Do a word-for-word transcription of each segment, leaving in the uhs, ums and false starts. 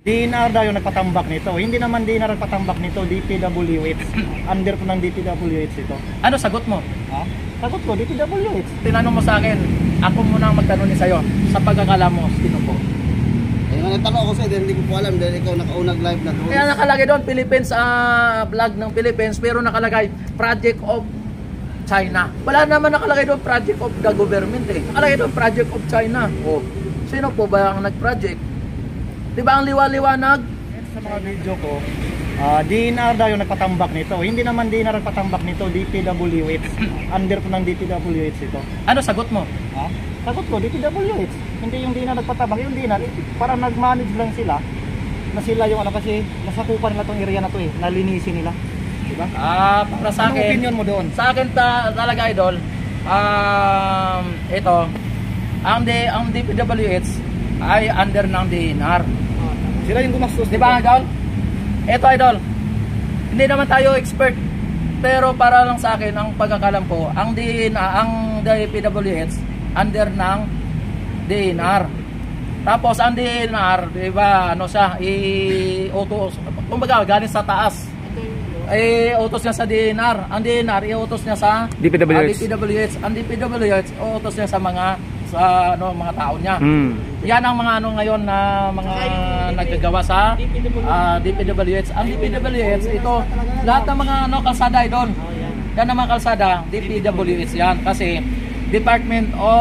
D N R daw yung nagpatambak nito. Hindi naman D N R nagpatambak nito, D P W H. Under po ng D P W H ito. Ano sagot mo? Ha? Sagot ko, D P W H. Tinanong mo sa akin, ako muna ang magtanong sa'yo. Sa pagkakala mo, sino po? Eh, nagtanong ako sa'yo, hindi ko po alam dahil ikaw nakaunag live na doon. Kaya nakalagay doon, Philippines, uh, vlog ng Philippines, pero nakalagay, Project of China. Wala naman nakalagay doon, Project of the government eh. Nakalagay doon, Project of China. Oh, sino po ba ang nag-project? Diba ang liwa-liwanag? Sa mga video ko, uh, D N R daw yung nagpatambak nito. Hindi naman D N R nagpatambak nito, D P W H. Under po ng D P W H ito. Ano sagot mo? Ha? Sagot ko, D P W H. Hindi yung D N R nagpatambak. Yung D N R, parang nag-manage lang sila. Na sila yung ano kasi, nasakupan nila tong area na to eh. Nalinisin nila. Diba? Ah, para sa Anong akin. opinion mo doon? Sa akin ta, talaga idol. Um, ito, ang, D, ang D P W H ay under ng D N R. Sila yung gumastos. Di ba idol? Ito idol. Hindi naman tayo expert. Pero para lang sa akin ang pagkakalam ko, ang D N R, ang D P W H under ng D N R. Tapos ang D N R, di ba, ano siya, i-utos, kumbaga galing sa taas. I-utos niya sa D N R. Ang D N R, i-utos niya sa D P W H. Uh, D P W H. Ang D P W H, i-utos niya sa mga sa ano mga tao niya. Hmm. Yan ang mga ano ngayon na mga naggagawa sa uh, D P W H. Ang D P W H, ito lahat ng mga ano kalsada doon. Yan ang mga kalsada, D P W H yan kasi Department of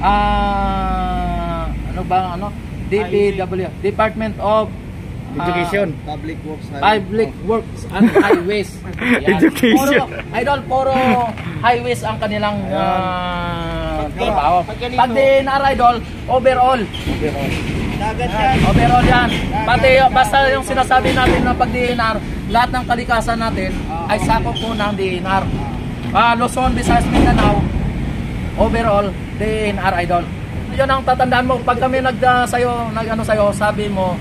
uh, ano ba ano? D P W H, Department of Education. Uh, public Works. Public Works and Highways. Yan. Education. Puro, idol, puro highways ang kanilang uh, trabaho. Pag D N R idol, overall. Overall. Dagat yan. Overall yan. Pati basta yung sinasabi natin na pag D N R, lahat ng kalikasan natin ay sakop po ng D N R. Uh, Luzon, Visayas, Mindanao, overall, D N R idol. Yun ang tatandaan mo. Pag kami nag, uh, sayo, nag ano sayo, sabi mo,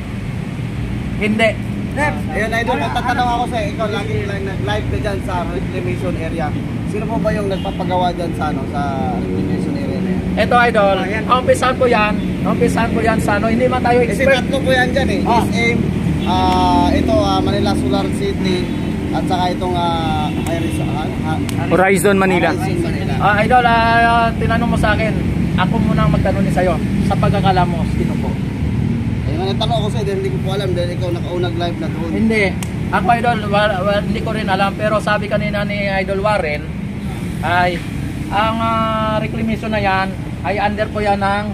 hindi. Ayun, idol, magtatanong ako sa'yo, ikaw lagi nag-live ka dyan sa reclamation area. Sino po ba yung nagpapagawa dyan sa, ano, sa reclamation area na yan? Ito idol, ang umpisahan po yan, ang umpisahan po yan sa ano, hindi man tayo Kasi expert. tatlo po yan dyan eh. Oh. S M, uh, ito uh, Manila Solar City, at saka itong uh, Iris, uh, uh, Horizon Manila. Horizon Manila. Ah, idol, uh, tinanong mo sa akin, ako muna ang magtanong sa'yo, sa pagkakala mo, sino po? Ayun, nagtanong ako sa'yo, hindi ko po alam dahil ikaw nakaunag live na doon. Hindi. Ako idol, wa- wa- hindi ko rin alam, pero sabi kanina ni Idol Warren, ay, ang uh, reclamation na yan, ay under po yan ng,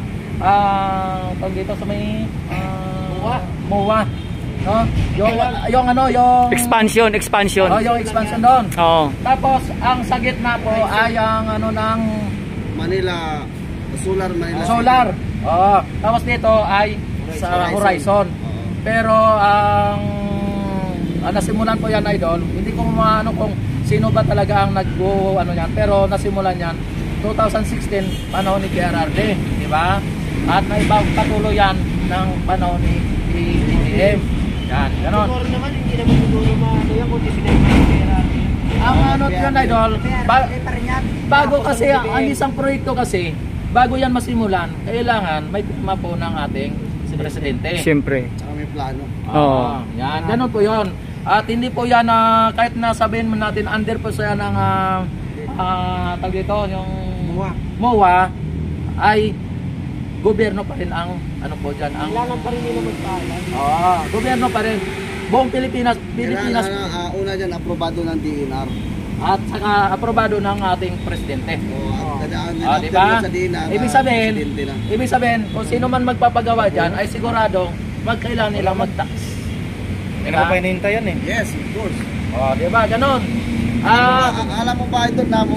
uh, tawag dito sa may, uh, M O A. No? Yung, yung ano, yung... Expansion, expansion. Oh, yung expansion doon. Oo. Tapos, ang sa gitna po ay ang ano ng Manila Solar Manila solar. Oh, tapos dito ay sa horizon. Pero ang uh, nasimulan po yan idol, hindi ko maano kung sino ba talaga ang naggo ano yan, pero nasimulan yan two thousand sixteen panahon ni P R R D, di ba? At naipagpatuloy yan ng panahon ni D D M. Yan, ganon. Siguro naman, hindi naman siguro maano yan kung tinignan mo yung pera. Ang ano yun idol, ba bago kasi ang isang proyekto kasi, bago yan masimulan, kailangan may pirma po ng ating presidente. Siyempre. Saka may plano. Oo. Yan, ganun po yun. At hindi po yan, uh, kahit na sabihin mo natin, under po siya ng, uh, uh, tawag dito, yung M O A. M O A, ay gobyerno pa rin ang, ano po dyan, ang, Kailangan pa rin nila magpaalam. oo, gobyerno pa rin. Buong Pilipinas, Pilipinas, Kailangan, uh, una dyan, aprobado ng D N R. at saka aprobado ng ating presidente. O, at dadaan Ah, din di ba? sa D N R. Ibig ah, sabihin, presidente na. ibig sabihin, kung sino man magpapagawa dyan, ay sigurado magkailangan nilang mag-tax. Hindi na pa hinihintay yan eh. Yes, of course. Oh, di ba? Ganon. Ah, Ah, alam mo ba ito na mo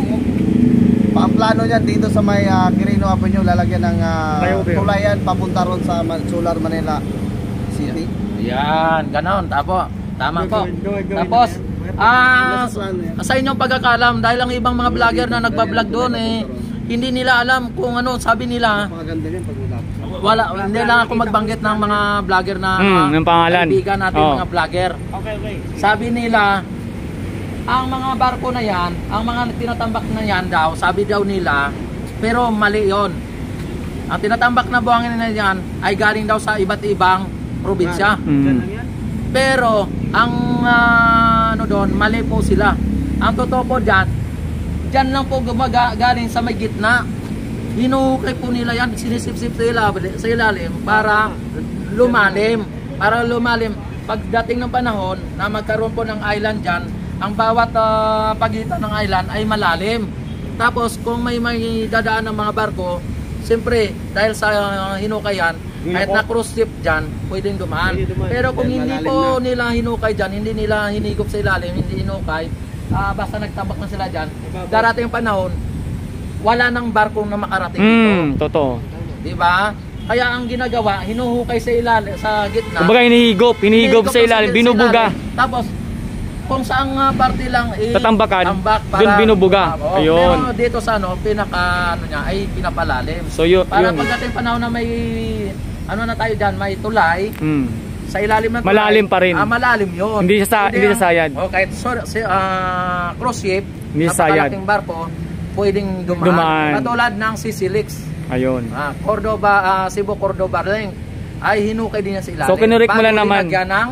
ang plano niyan dito sa may uh, Quirino Avenue lalagyan ng uh, Flyover. tulayan papunta ron sa Ma- Solar Manila City. yan, ganon. Tapo, tama po. Gawin, gawin, gawin. Tapos, ah, Nasa plano yan. sa inyong pagkakalam, dahil ang ibang mga vlogger na nagpa-vlog doon eh, hindi nila alam kung ano, sabi nila, Maganda din pag ulap. wala, hindi lang ako magbanggit ng mga vlogger na Hmm, ng pangalan. kaibigan natin, Oh. mga vlogger. Okay, okay. Sabi nila, ang mga barko na yan, ang mga tinatambak na yan daw, sabi daw nila, pero mali yon. Ang tinatambak na buhangin na yan ay galing daw sa iba't ibang probinsya. Mm. Pero ang ah, ano doon, mali po sila. Ang totoo po diyan, diyan lang po gumagaling sa may gitna. Hinukay po nila yan, sinisip-sip sa ilalim, sa ilalim para lumalim. Para lumalim. Pagdating ng panahon na magkaroon po ng island diyan, ang bawat ah, pagitan ng island ay malalim. Tapos kung may may dadaan ng mga barko, siyempre dahil sa uh, hinukayan, kahit na cruise ship dyan, pwedeng dumaan. Pwede dumaan. Pero kung Dahil hindi malalim po na. nila hinukay dyan, hindi nila hinigop sa ilalim, hindi hinukay, ah, basta nagtabak na sila dyan, darating yung panahon, wala nang barkong na makarating dito. Mm, totoo. Di ba? Kaya ang ginagawa, hinuhukay sa ilalim, sa gitna. Kumbaga hinihigop, hinihigop sa ilalim, sa binubuga. ilalim. Tapos, kung saang uh, parte lang eh, Tatambakan, tambak para- dun binubuga. Oo, Ayun. Pero dito sa ano, pinaka ano niya ay pinapalalim. So yun, Para yun. pagdating panahon na may ano na tayo diyan, may tulay, Mm. sa ilalim ng tulay. Malalim pa rin. Ah, malalim 'yon. Hindi siya sa- hindi siya sayad. Oh, kahit so, si, ah, cruise ship, Hindi sayad. napakalaking barko, pwedeng dumaan. Dumaan. Katulad ng Sisilix, Ayun. ah, Cordoba, ah, Cebu Cordoba Link, ay hinukay din yan sa ilalim. So, kinurik mo Bago lang naman. linagyan ng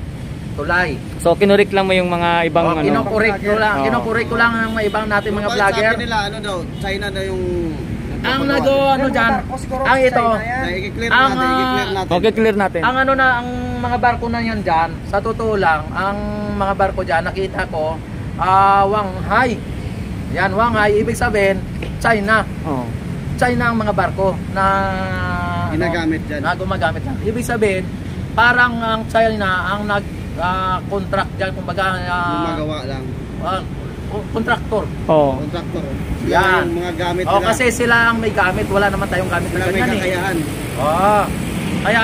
tulay. So kinurik lang mo yung mga ibang Oh, ano. kinukurik ko lang, Oo. kinukurik ko lang ang mga ibang natin mga Bakit vlogger. Sabi nila, ano daw, China daw yung... Ang nag ano diyan, ang ito, I-clear ang, natin, i-clear ah, natin. Okay, clear natin. ang ano na ang mga barko na yan diyan, sa totoo lang, ang mga barko diyan nakita ko, ah, Wanghai. Yan, Wanghai, ibig sabihin China. Oh. China ang mga barko na Ginagamit dyan. Na gumagamit yan. Ibig sabihin, parang ang China ang nag ah, contract diyan, kumbaga ah, Gumagawa lang. ah, contractor. Oh. Contractor. Sila Yan. yung mga gamit Oh, nila. kasi sila ang may gamit, wala naman tayong gamit na Sila may ganyan eh. kakayahan. Oh. Kaya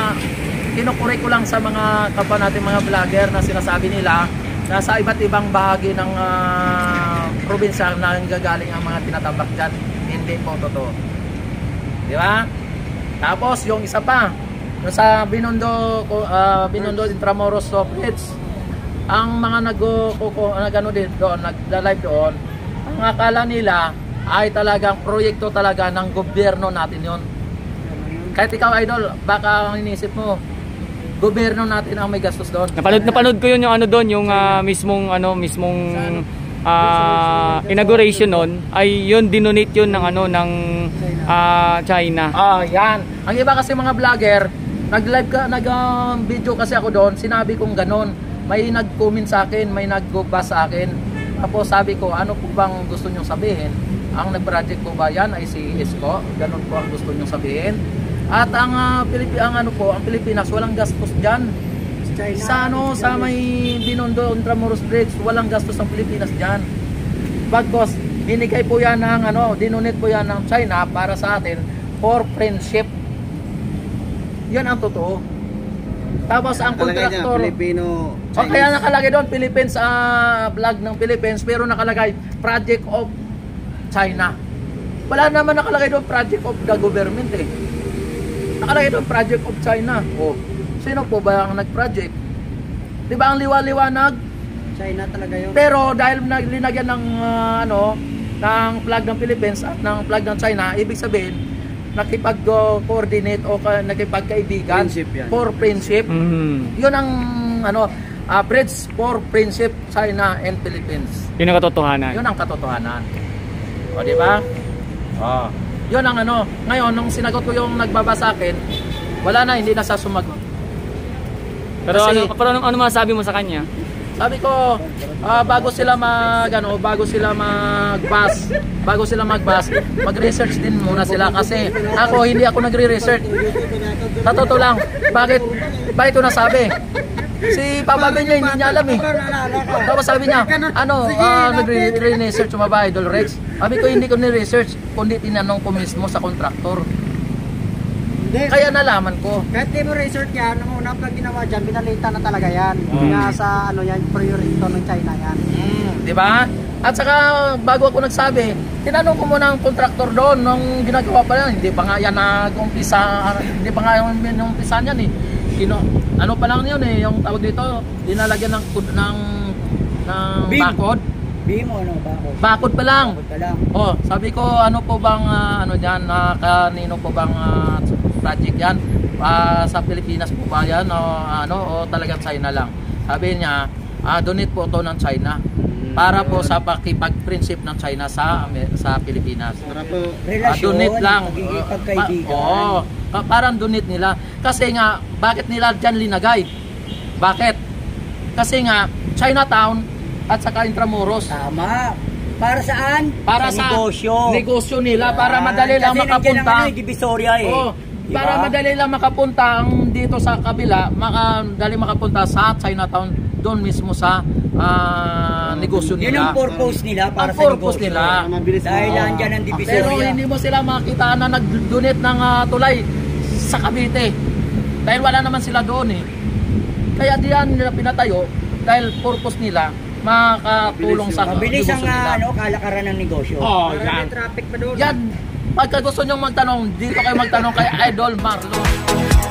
kinukuray ko lang sa mga kapwa natin mga vlogger na sinasabi nila na sa iba't ibang bahagi ng ah, probinsya na gagaling ang mga tinatambak dyan. Hindi po totoo. Di ba? Tapos yung isa pa, yung sa Binondo, uh, Binondo Intramuros Bridge, ang mga nag-ano nag din doon, nag-live doon, ang akala nila ay talagang proyekto talaga ng gobyerno natin yon. Kahit ikaw idol, baka ang inisip mo, gobyerno natin ang may gastos doon. Napanood napanood ko yun yung ano doon, yung ah, mismong ano, mismong ah, inauguration noon ay yun dinonate yun ng ano ng ah, China. Ah, yan. Ang iba kasi mga vlogger, nag-live ka, nag-video kasi ako doon, sinabi kong ganon. May nag-comment sa akin, may nag-bus sa akin. Tapos sabi ko, ano po bang gusto nyong sabihin? Ang nag-project ko ba yan ay si Isko? Ganon po ang gusto nyong sabihin. At ang uh, Pilip ang ano po, ang Pilipinas walang gastos diyan. Sa ano, sa may Binondo Intramuros Bridge, walang gastos ang Pilipinas diyan. Bagkos, binigay po yan ng ano, dinonate po yan ng China para sa atin for friendship. Yan ang totoo. Tapos ang Nakalagay niya, kontraktor, Filipino, o kaya nakalagay doon Philippines, ah, vlog ng Philippines, pero nakalagay project of China. Wala naman nakalagay doon project of the government eh. Nakalagay doon project of China. Oh, sino po ba ang nag-project? Di ba ang liwa-liwanag? China talaga yun. Pero dahil linagyan ng ah, ano, ng flag ng Philippines at ng flag ng China, ibig sabihin nakipag-coordinate o ka, nakipagkaibigan Friendship yan. for friendship. Mm. Yun ang ano, uh, bridge for friendship China and Philippines. Yun ang katotohanan. Yun ang katotohanan. O di ba? Oh. Yun ang ano, ngayon nung sinagot ko yung nagbaba sa akin, wala na, hindi na sa sumagot. Pero Kasi- ano, pero ano, ano masabi mo sa kanya? Sabi ko, ah, bago sila mag ano, bago sila mag-bus, bago sila mag-bus, mag-research din muna sila kasi ako hindi ako nagre-research. Sa totoo lang, bakit bakit ito nasabi? Si Papa Ben niya hindi niya alam eh. Tapos sabi niya, ano, ah, nagre-research mo ba Idol Rex? Sabi ko hindi ko ni-research, kundi tinanong ko mismo sa kontraktor. Hindi. Kaya nalaman ko. Kahit di mo research yan, ang una pag ginawa dyan, pinalitan na talaga yan. Nga sa ano yan, priority ng China yan. Mm, di ba? At saka bago ako nagsabi, tinanong ko muna ang kontraktor doon nung ginagawa pa yan. Hindi pa nga yan nag-umpisa, hindi pa nga yung umpisa niyan eh. Kino, ano pa lang yun eh, yung tawag dito, dinalagyan ng ng ng Beam. bakod. Bihim mo ano ba ako? Bakod pa lang. Huwag ka lang. Oh, sabi ko ano po bang ah, ano diyan, uh, kanino po bang ah, project yan? ah, sa Pilipinas po ba yan o, ano, o talagang China lang. Sabi niya, ah, donate po to ng China para po sa pakipag-prinsip ng China sa Amer- sa Pilipinas. Para po, Ah, Relasyon, donate lang. pagiging Uh, pagkaibigan. pa- Oo. Pa- parang donate nila. Kasi nga, bakit nila dyan linagay? Bakit? Kasi nga, Chinatown at saka Intramuros. Tama. Para saan? Para sa sa negosyo. negosyo nila, para Yan. madali lang Kasi nandiyan ang makapunta. ano, eh, Divisoria eh. Oo. Di Para ba? madali lang makapunta ang dito sa kabila, madali makapunta sa Chinatown, doon mismo sa ah, negosyo Yun nila. ang purpose nila para Ang sa purpose negosyo. nila. mabilis Dahil mo. andyan ang Pero Divisoria. hindi mo sila makita na nag-donate ng ah, tulay sa Cavite. Dahil wala naman sila doon eh. Kaya diyan nila pinatayo dahil purpose nila makatulong sa Mabilis ang negosyo nila. ah, ano, kalakaran ng negosyo. Oh, yan. traffic pa doon. Yan. Pagka gusto nyo magtanong, dito kayo magtanong kay Idol Marlon.